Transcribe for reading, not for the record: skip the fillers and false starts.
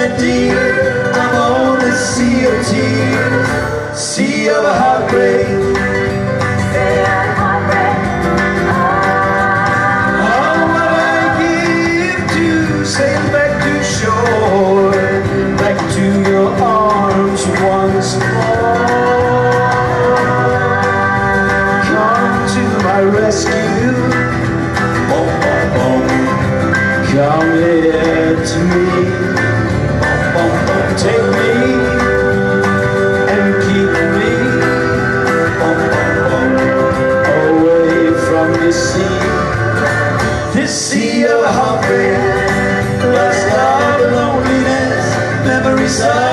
my dear, I'm on a sea of tears, sea of heartbreak. Oh, what I give to sail back to shore, back to your arms once more. Come to my rescue, boom, boom, boom. Come here to me, boom, boom, boom. Take me and keep me, boom, boom, boom, away from this sea of heartbreak, lost love, loneliness, memories of